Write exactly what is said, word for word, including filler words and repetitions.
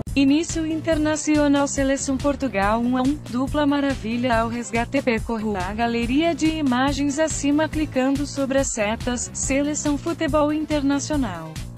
Início Internacional Seleção Portugal um a um, dupla maravilha ao resgate. Percorra a galeria de imagens acima clicando sobre as setas, Seleção Futebol Internacional.